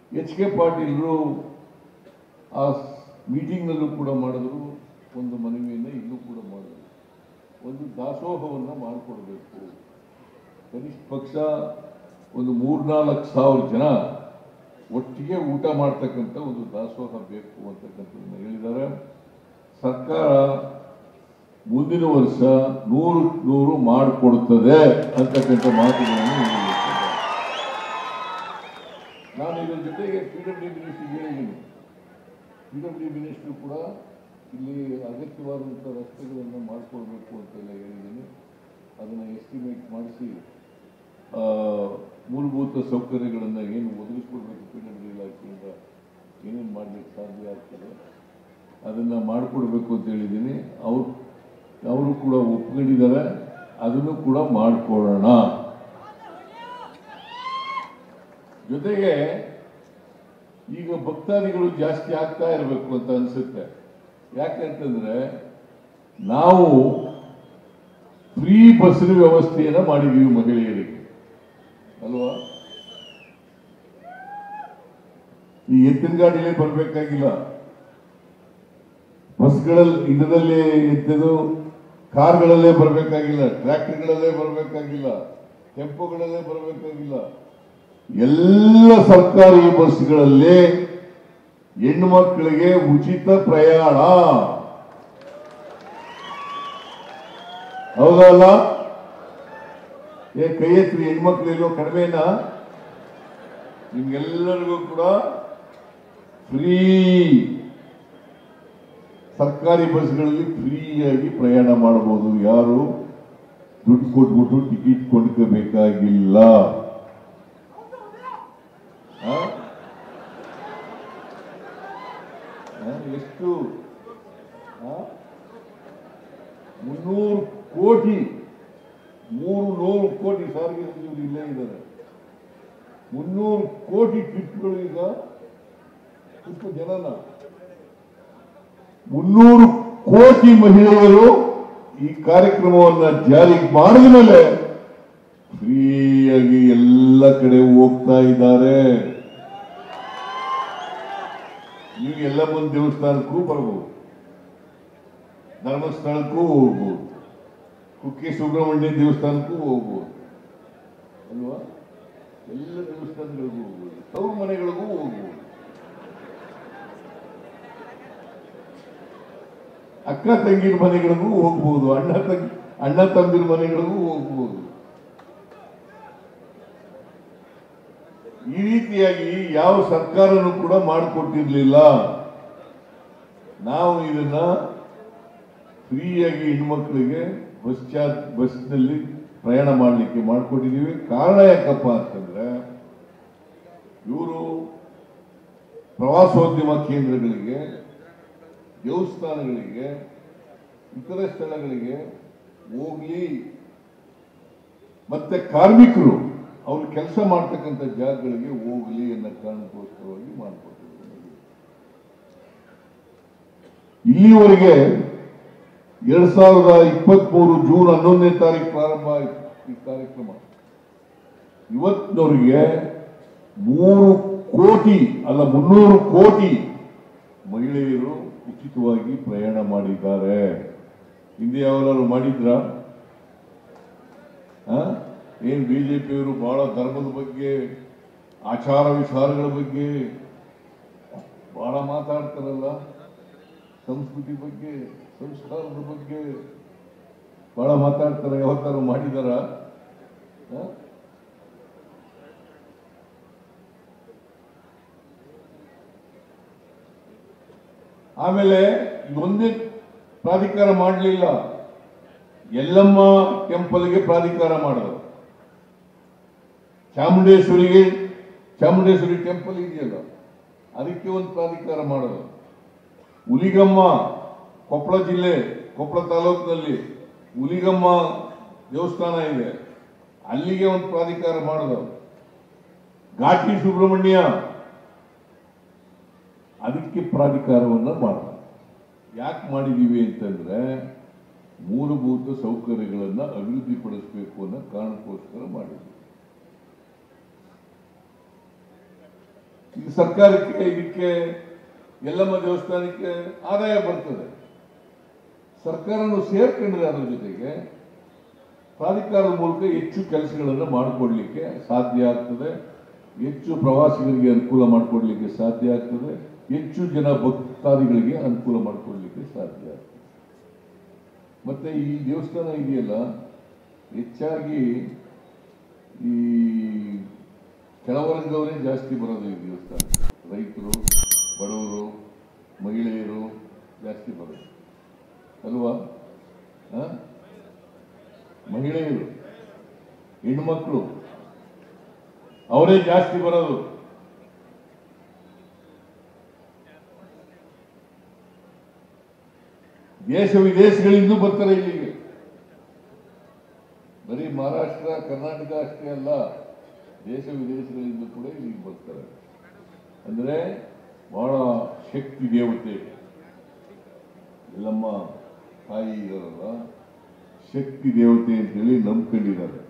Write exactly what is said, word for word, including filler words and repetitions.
H K ಪಾಟೀಲರು ಆ ಮೀಟಿಂಗ್ನಲ್ಲೂ ಕೂಡ ಮಾಡಿದ್ರು, ಒಂದು ಮನವಿಯನ್ನು ಇಲ್ಲೂ ಕೂಡ ಮಾಡಿದ್ರು. ಒಂದು ದಾಸೋಹವನ್ನು ಮಾಡಿಕೊಡ್ಬೇಕು, ಕನಿಷ್ಠ ಪಕ್ಷ ಒಂದು ಮೂರ್ನಾಲ್ಕು ಸಾವಿರ ಜನ ಒಟ್ಟಿಗೆ ಊಟ ಮಾಡ್ತಕ್ಕಂಥ ಒಂದು ದಾಸೋಹ ಬೇಕು ಅಂತಕ್ಕಂಥದ್ದನ್ನು ಹೇಳಿದ್ದಾರೆ. ಸರ್ಕಾರ ಮುಂದಿನ ವರ್ಷ ನೂರು ನೂರು ಮಾಡಿಕೊಡುತ್ತದೆ ಅಂತಕ್ಕಂಥ ಮಾತುಗಳನ್ನು ಹೇಳಿದ್ದಾರೆ. ನಾನು ಇದರ ಜೊತೆಗೆ ಪಿ ಡಬ್ಲ್ಯೂ ಡಿ ಮಿನಿಸ್ಟ್ರಿಗೆ ಹೇಳಿದ್ದೀನಿ. ಪಿ ಡಬ್ಲ್ಯೂ ಡಿ ಮಿನಿಸ್ಟ್ರು ಕೂಡ ಇಲ್ಲಿ ಅಗತ್ಯವಾದಂಥ ರಸ್ತೆಗಳನ್ನು ಮಾಡಿಕೊಡ್ಬೇಕು ಅಂತೆಲ್ಲ ಹೇಳಿದ್ದೀನಿ. ಅದನ್ನು ಎಸ್ಟಿಮೇಟ್ ಮಾಡಿಸಿ ಮೂಲಭೂತ ಸೌಕರ್ಯಗಳನ್ನು ಏನು ಒದಗಿಸ್ಕೊಡ್ಬೇಕು ಪಿ ಡಬ್ಲ್ಯೂ ಇಲಾಖೆಯಿಂದ ಏನೇನು ಮಾಡಲಿಕ್ಕೆ ಸಾಧ್ಯ ಆಗ್ತದೆ ಅದನ್ನು ಮಾಡಿಕೊಡ್ಬೇಕು ಅಂತ ಹೇಳಿದ್ದೀನಿ. ಅವ್ರು ಅವರು ಕೂಡ ಒಪ್ಕೊಂಡಿದ್ದಾರೆ, ಅದನ್ನು ಕೂಡ ಮಾಡಿಕೊಡೋಣ. ಜೊತೆಗೆ ಈಗ ಭಕ್ತಾದಿಗಳು ಜಾಸ್ತಿ ಆಗ್ತಾ ಇರಬೇಕು ಅಂತ ಅನಿಸುತ್ತೆ. ಯಾಕೆಂತಂದ್ರೆ ನಾವು ಫ್ರೀ ಬಸ್ಸಿನ ವ್ಯವಸ್ಥೆಯನ್ನ ಮಾಡಿದೀವಿ ಮಹಿಳೆಯರಿಗೆ ಅಲ್ವಾ. ಈ ಎತ್ತಿನ ಗಾಡಿಲೇ ಬರಬೇಕಾಗಿಲ್ಲ, ಬಸ್ಗಳಲ್ಲಿ ಇದರಲ್ಲೇ ಎತ್ತದು ಕಾರ್ಗಳಲ್ಲೇ ಬರಬೇಕಾಗಿಲ್ಲ, ಟ್ರ್ಯಾಕ್ಟರ್ಗಳಲ್ಲೇ ಬರಬೇಕಾಗಿಲ್ಲ, ಟೆಂಪೋಗಳಲ್ಲೇ ಬರಬೇಕಾಗಿಲ್ಲ. ಎಲ್ಲ ಸರ್ಕಾರಿ ಬಸ್ಗಳಲ್ಲಿ ಹೆಣ್ಣು ಮಕ್ಕಳಿಗೆ ಉಚಿತ ಪ್ರಯಾಣ. ಹೌದಲ್ಲ? ಏ ಕೈ ಎತ್ತಿ, ಹೆಣ್ಮಕ್ಳು ಇಲ್ಲೋ ಕಡಿಮೆನಾ? ನಿಮ್ಗೆಲ್ಲರಿಗೂ ಕೂಡ ಫ್ರೀ ಸರ್ಕಾರಿ ಬಸ್ಗಳಲ್ಲಿ ಫ್ರೀಯಾಗಿ ಪ್ರಯಾಣ ಮಾಡಬಹುದು. ಯಾರು ದುಡ್ಡು ಕೊಟ್ಬಿಟ್ಟು ಟಿಕೆಟ್ ಕೊಂಡ್ಕೋಬೇಕಾಗಿಲ್ಲ. ಎಷ್ಟು ಮುನ್ನೂರು ಕೋಟಿ ಮೂರು ನೂರು ಕೋಟಿ ಸಾರಿಗೆ ಸಚಿವರು ಇಲ್ಲೇ ಇದ್ದಾರೆ. ಮುನ್ನೂರು ಕೋಟಿ ಟ್ರಿಪ್ಗಳು ಈಗ ಸ್ವಲ್ಪ ಜನನ ಮುನ್ನೂರು ಕೋಟಿ ಮಹಿಳೆಯರು ಈ ಕಾರ್ಯಕ್ರಮವನ್ನು ಜಾರಿಗೆ ಮಾಡಿದ ಮೇಲೆ ಫ್ರೀಯಾಗಿ ಎಲ್ಲ ಕಡೆ ಹೋಗ್ತಾ ಇದ್ದಾರೆ. ನೀವು ಎಲ್ಲ ಮುಂದೆ ದೇವಸ್ಥಾನಕ್ಕೂ ಬರ್ಬೋದು, ಧರ್ಮಸ್ಥಳಕ್ಕೂ ಹೋಗ್ಬೋದು, ಕುಕ್ಕೆ ಸುಬ್ರಹ್ಮಣ್ಯ ದೇವಸ್ಥಾನಕ್ಕೂ ಹೋಗ್ಬೋದು ಅಲ್ವಾ. ಎಲ್ಲ ದೇವಸ್ಥಾನಗಳಿಗೂ ಹೋಗ್ಬೋದು, ತವ್ರ ಮನೆಗಳಿಗೂ ಹೋಗ್ಬೋದು, ಅಕ್ಕ ತಂಗಿರ ಮನೆಗಳಿಗೂ ಹೋಗ್ಬೋದು, ಅಣ್ಣ ತಂಗಿ ಅಣ್ಣ ತಂಗಿರ ಮನೆಗಳಿಗೂ ಹೋಗ್ಬೋದು. ಈ ರೀತಿಯಾಗಿ ಯಾವ ಸರ್ಕಾರನೂ ಕೂಡ ಮಾಡಿಕೊಟ್ಟಿರ್ಲಿಲ್ಲ. ನಾವು ಇದನ್ನ ಫ್ರೀಯಾಗಿ ಹೆಣ್ಮಕ್ಳಿಗೆ ಬಸ್ ಚಾರ್ಜ್ ಬಸ್ನಲ್ಲಿ ಪ್ರಯಾಣ ಮಾಡಲಿಕ್ಕೆ ಮಾಡಿಕೊಟ್ಟಿದ್ದೀವಿ. ಕಾರಣ ಯಾಕಪ್ಪ ಅಂತಂದ್ರೆ ಇವರು ಪ್ರವಾಸೋದ್ಯಮ ಕೇಂದ್ರಗಳಿಗೆ, ದೇವಸ್ಥಾನಗಳಿಗೆ, ಇತರ ಸ್ಥಳಗಳಿಗೆ ಹೋಗ್ಲಿ, ಮತ್ತೆ ಕಾರ್ಮಿಕರು ಅವ್ರು ಕೆಲಸ ಮಾಡ್ತಕ್ಕಂಥ ಜಾಗಗಳಿಗೆ ಹೋಗ್ಲಿ ಅನ್ನೋ ಕಾರಣಕ್ಕೋಸ್ಕರವಾಗಿ ಮಾಡಿಕೊಟ್ಟಿದ್ದಾರೆ. ಇಲ್ಲಿವರೆಗೆ ಎರಡ್ ಸಾವಿರದ ಇಪ್ಪತ್ತ್ ಮೂರು ಜೂನ್ ಹನ್ನೊಂದನೇ ತಾರೀಕು ಪ್ರಾರಂಭ ಆಯಿತು ಈ ಕಾರ್ಯಕ್ರಮ. ಇವತ್ತಿನವರೆಗೆ ಮೂರು ಕೋಟಿ ಅಲ್ಲ ಮುನ್ನೂರು ಕೋಟಿ ಮಹಿಳೆಯರು ಉಚಿತವಾಗಿ ಪ್ರಯಾಣ ಮಾಡಿದ್ದಾರೆ. ಹಿಂದೆ ಯಾವಾಗಲೂ ಮಾಡಿದ್ರ? ಏನ್ ಬಿಜೆಪಿಯವರು ಬಹಳ ಧರ್ಮದ ಬಗ್ಗೆ, ಆಚಾರ ವಿಚಾರಗಳ ಬಗ್ಗೆ ಬಹಳ ಮಾತಾಡ್ತಾರಲ್ಲ, ಸಂಸ್ಕೃತಿ ಬಗ್ಗೆ, ಸಂಸ್ಕಾರದ ಬಗ್ಗೆ ಬಹಳ ಮಾತಾಡ್ತಾರೆ. ಯಾವತ್ತಾರು ಮಾಡಿದಾರ? ಆಮೇಲೆ ಒಂದೇ ಪ್ರಾಧಿಕಾರ ಮಾಡಲಿಲ್ಲ, ಎಲ್ಲಮ್ಮ ಟೆಂಪಲ್ಗೆ ಪ್ರಾಧಿಕಾರ ಮಾಡಿದ್ರು. ಚಾಮುಂಡೇಶ್ವರಿಗೆ ಚಾಮುಂಡೇಶ್ವರಿ ಟೆಂಪಲ್ ಇದೆಯಲ್ಲ ಅದಕ್ಕೆ ಒಂದು ಪ್ರಾಧಿಕಾರ ಮಾಡೋದು. ಹುಲಿಗಮ್ಮ ಕೊಪ್ಪಳ ಜಿಲ್ಲೆ ಕೊಪ್ಪಳ ತಾಲೂಕಿನಲ್ಲಿ ಹುಲಿಗಮ್ಮ ದೇವಸ್ಥಾನ ಇದೆ, ಅಲ್ಲಿಗೆ ಒಂದು ಪ್ರಾಧಿಕಾರ ಮಾಡೋದು. ಘಾಟಿ ಸುಬ್ರಹ್ಮಣ್ಯ ಅದಕ್ಕೆ ಪ್ರಾಧಿಕಾರವನ್ನು ಮಾಡೋದು. ಯಾಕೆ ಮಾಡಿದೀವಿ ಅಂತಂದ್ರೆ ಮೂಲಭೂತ ಸೌಕರ್ಯಗಳನ್ನು ಅಭಿವೃದ್ಧಿಪಡಿಸಬೇಕು ಅನ್ನೋ ಕಾರಣಕ್ಕೋಸ್ಕರ ಮಾಡಿದ್ವಿ. ಈಗ ಸರ್ಕಾರಕ್ಕೆ ಇದಕ್ಕೆ ಯಲ್ಲಮ್ಮ ದೇವಸ್ಥಾನಕ್ಕೆ ಆದಾಯ ಬರ್ತದೆ. ಸರ್ಕಾರನು ಸೇರ್ಕೊಂಡ್ರೆ ಅದರ ಜೊತೆಗೆ ಪ್ರಾಧಿಕಾರದ ಮೂಲಕ ಹೆಚ್ಚು ಕೆಲಸಗಳನ್ನು ಮಾಡಿಕೊಡ್ಲಿಕ್ಕೆ ಸಾಧ್ಯ ಆಗ್ತದೆ, ಹೆಚ್ಚು ಪ್ರವಾಸಿಗರಿಗೆ ಅನುಕೂಲ ಮಾಡಿಕೊಡ್ಲಿಕ್ಕೆ ಸಾಧ್ಯ ಆಗ್ತದೆ, ಹೆಚ್ಚು ಜನ ಭಕ್ತಾದಿಗಳಿಗೆ ಅನುಕೂಲ ಮಾಡಿಕೊಡ್ಲಿಕ್ಕೆ ಸಾಧ್ಯ ಆಗ್ತದೆ. ಮತ್ತೆ ಈ ದೇವಸ್ಥಾನ ಇದೆಯಲ್ಲ, ಹೆಚ್ಚಾಗಿ ಈ ಕೆಳವರ್ಗದವರೇ ಜಾಸ್ತಿ ಬರೋದು ಈ ದೇವಸ್ಥಾನ. ರೈತರು, ಬಡವರು, ಮಹಿಳೆಯರು ಜಾಸ್ತಿ ಬರೋದು ಅಲ್ವಾ? ಮಹಿಳೆಯರು, ಹೆಣ್ಮಕ್ಳು ಅವರೇ ಜಾಸ್ತಿ ಬರೋದು. ದೇಶ ವಿದೇಶಗಳಿಂದ ಬರ್ತಾರೆ ಇಲ್ಲಿಗೆ. ಬರೀ ಮಹಾರಾಷ್ಟ್ರ, ಕರ್ನಾಟಕ ಅಷ್ಟೇ ಅಲ್ಲ, ದೇಶ ವಿದೇಶಗಳಿಂದ ಕೂಡ ಇಲ್ಲಿಗೆ ಬರ್ತಾರೆ. ಅಂದ್ರೆ ಬಹಳ ಶಕ್ತಿ ದೇವತೆ ಯಲ್ಲಮ್ಮ ತಾಯಿ ಇದಾರಲ್ಲ, ಶಕ್ತಿ ದೇವತೆ ಅಂತೇಳಿ ನಂಬ್ಕೊಂಡಿದ್ದಾರೆ.